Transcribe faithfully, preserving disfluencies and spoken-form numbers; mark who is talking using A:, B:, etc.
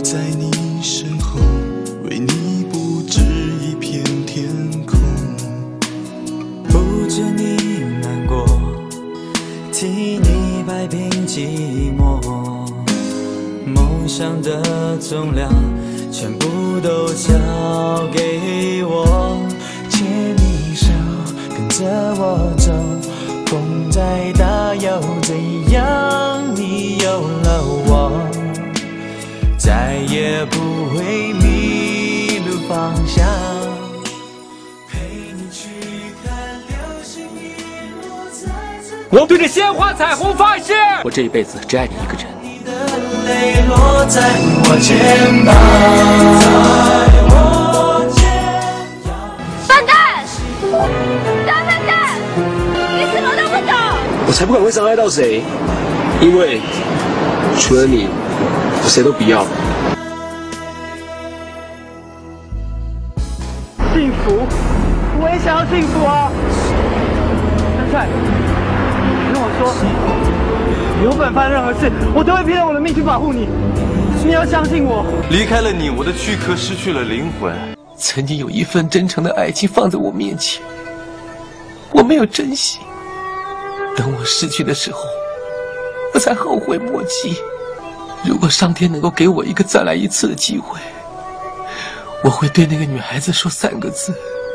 A: 在你身后，为你布置一片天空。
B: 不见你难过，替你摆平寂寞，梦想的重量全部都交给我，牵你手，跟着我走，风再大又怎样？你有了我，再也不会迷路方向。陪你去看流星雨落在这。
C: 我对着鲜花彩虹发誓，我这一辈子只爱你一个人。
B: 你的泪落在我肩膀，
D: 笨蛋！大笨蛋！你怎么都不懂？
E: 我才不管会伤害到谁，因为除了你，我谁都不要。
F: 幸福，我也想要幸福啊！杉菜，你跟我说，有本犯任何事，我都会拼了我的命去保护你。你要相信我。
G: 离开了你，我的躯壳失去了灵魂。
C: 曾经有一份真诚的爱情放在我面前，我没有珍惜。等我失去的时候，我才后悔莫及。如果上天能够给我一个再来一次的机会，我会对那个女孩子说三个字：